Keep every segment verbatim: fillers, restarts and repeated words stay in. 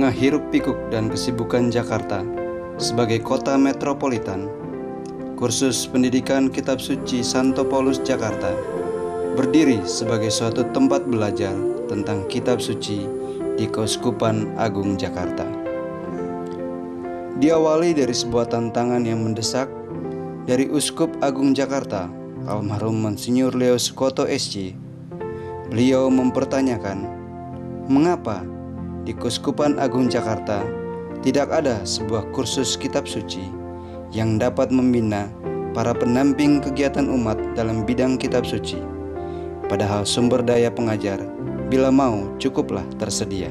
tengah hiruk-pikuk dan kesibukan Jakarta sebagai kota metropolitan, kursus pendidikan Kitab Suci Santo Paulus Jakarta berdiri sebagai suatu tempat belajar tentang Kitab Suci di Keuskupan Agung Jakarta. Diawali dari sebuah tantangan yang mendesak dari Uskup Agung Jakarta, almarhum Monsinyur Leo Sukoto S C. Beliau mempertanyakan, mengapa di Keuskupan Agung Jakarta tidak ada sebuah kursus kitab suci yang dapat membina para pendamping kegiatan umat dalam bidang kitab suci, padahal sumber daya pengajar bila mau cukuplah tersedia.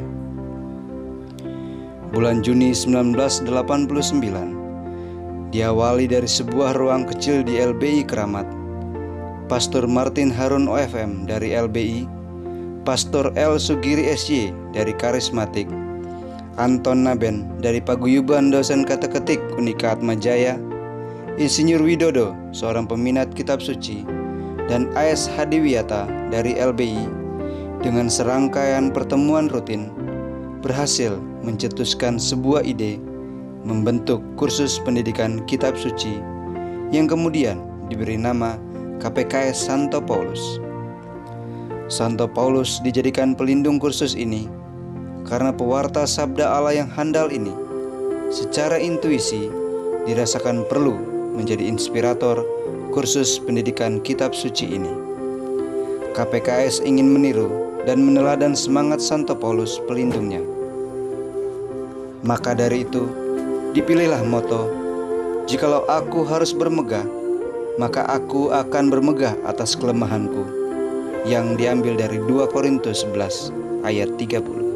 Bulan Juni seribu sembilan ratus delapan puluh sembilan diawali dari sebuah ruang kecil di L B I Keramat. Pastor Martin Harun O F M dari L B I, Pastor L Sugiri S Y dari Karismatik, Anton Naben dari Paguyuban Dosen Kateketik Unika Atmajaya, Insinyur Widodo seorang peminat kitab suci, dan A S Hadiwiyata dari L B I dengan serangkaian pertemuan rutin berhasil mencetuskan sebuah ide membentuk kursus pendidikan kitab suci yang kemudian diberi nama K P K S Santo Paulus. Santo Paulus dijadikan pelindung kursus ini karena pewarta sabda Allah yang handal ini secara intuisi dirasakan perlu menjadi inspirator kursus pendidikan kitab suci ini. K P K S ingin meniru dan meneladan semangat Santo Paulus pelindungnya. Maka dari itu dipilihlah moto, "Jikalau aku harus bermegah, maka aku akan bermegah atas kelemahanku," yang diambil dari dua Korintus sebelas ayat tiga puluh.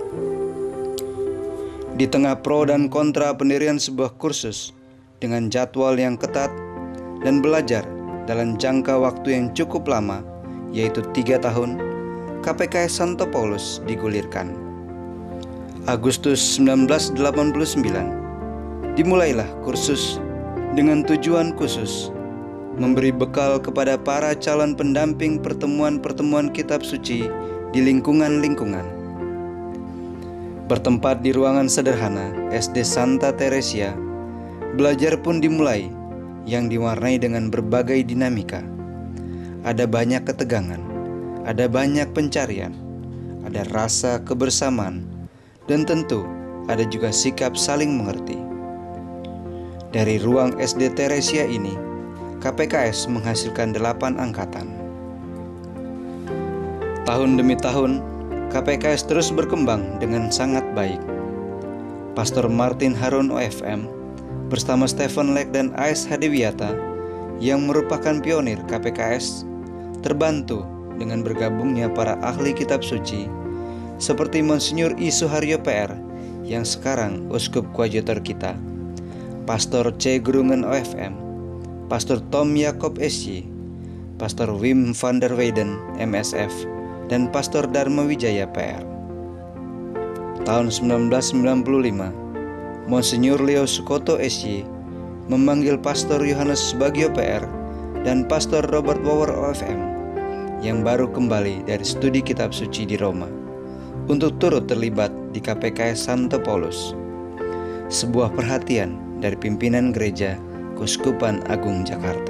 Di tengah pro dan kontra pendirian sebuah kursus dengan jadwal yang ketat dan belajar dalam jangka waktu yang cukup lama, yaitu tiga tahun, K P K S Santo Paulus digulirkan. Agustus seribu sembilan ratus delapan puluh sembilan dimulailah kursus dengan tujuan khusus memberi bekal kepada para calon pendamping pertemuan-pertemuan kitab suci di lingkungan-lingkungan. Bertempat di ruangan sederhana S D Santa Teresia, belajar pun dimulai yang diwarnai dengan berbagai dinamika. Ada banyak ketegangan, ada banyak pencarian, ada rasa kebersamaan, dan tentu ada juga sikap saling mengerti. Dari ruang S D Teresia ini, K P K S menghasilkan delapan angkatan. Tahun demi tahun, K P K S terus berkembang dengan sangat baik. Pastor Martin Harun O F M bersama Stephen Leck dan A S Hadiwiyata yang merupakan pionir K P K S terbantu dengan bergabungnya para ahli kitab suci seperti Monsinyur I Suharyo P R yang sekarang Uskup Koadjutor kita, Pastor C Grungen O F M, Pastor Tom Jacob S Y, Pastor Wim van der Weyden M S F, dan Pastor Dharma Wijaya P R. Tahun seribu sembilan ratus sembilan puluh lima, Monsinyur Leo Sukoto S Y memanggil Pastor Yohanes Subagio P R dan Pastor Robert Wower O F M yang baru kembali dari studi kitab suci di Roma untuk turut terlibat di K P K S Santo Paulus. Sebuah perhatian dari pimpinan gereja Keuskupan Agung Jakarta.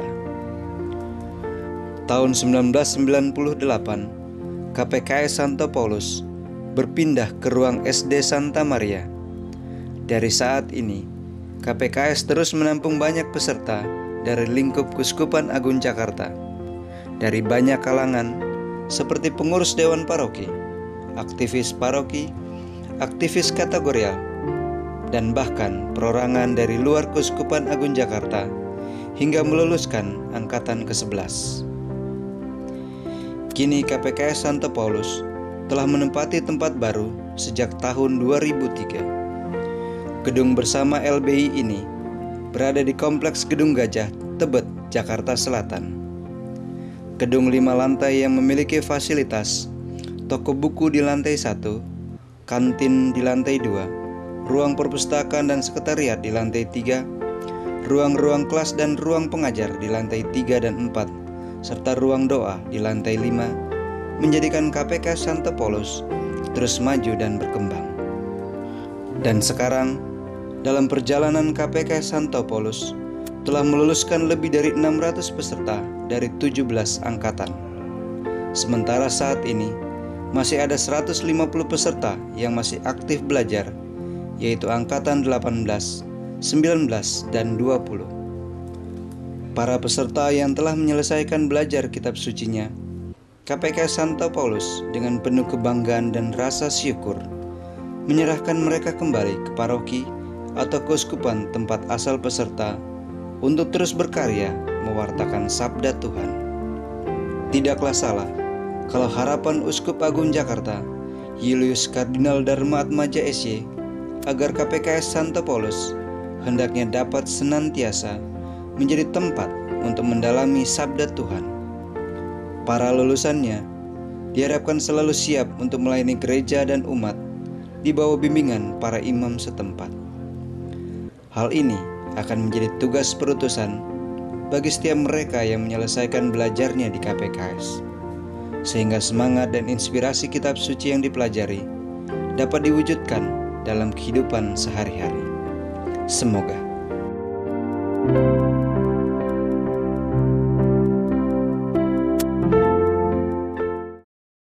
Tahun seribu sembilan ratus sembilan puluh delapan, K P K S Santo Paulus berpindah ke ruang S D Santa Maria. Dari saat ini, K P K S terus menampung banyak peserta dari lingkup Keuskupan Agung Jakarta, dari banyak kalangan seperti pengurus dewan paroki, aktivis paroki, aktivis kategorial, dan bahkan perorangan dari luar Keuskupan Agung Jakarta hingga meluluskan angkatan kesebelas. Kini K P K S Santo Paulus telah menempati tempat baru sejak tahun dua ribu tiga. Gedung bersama L B I ini berada di Kompleks Gedung Gajah, Tebet, Jakarta Selatan. Gedung lima lantai yang memiliki fasilitas toko buku di lantai satu, kantin di lantai dua, ruang perpustakaan dan sekretariat di lantai tiga, ruang-ruang kelas dan ruang pengajar di lantai tiga dan empat, serta ruang doa di lantai lima, menjadikan K P K Santo Paulus terus maju dan berkembang. Dan sekarang, dalam perjalanan K P K S Santo Paulus telah meluluskan lebih dari enam ratus peserta dari tujuh belas angkatan. Sementara saat ini masih ada seratus lima puluh peserta yang masih aktif belajar, yaitu angkatan delapan belas, sembilan belas, dan dua puluh. Para peserta yang telah menyelesaikan belajar kitab sucinya, K P K S Santo Paulus dengan penuh kebanggaan dan rasa syukur menyerahkan mereka kembali ke paroki atau keuskupan tempat asal peserta untuk terus berkarya mewartakan sabda Tuhan. Tidaklah salah kalau harapan Uskup Agung Jakarta, Julius Kardinal Dharma Atmaja S Y, agar K P K S Santo Paulus hendaknya dapat senantiasa menjadi tempat untuk mendalami sabda Tuhan. Para lulusannya diharapkan selalu siap untuk melayani gereja dan umat di bawah bimbingan para imam setempat. Hal ini akan menjadi tugas perutusan bagi setiap mereka yang menyelesaikan belajarnya di K P K S, sehingga semangat dan inspirasi kitab suci yang dipelajari dapat diwujudkan dalam kehidupan sehari-hari. Semoga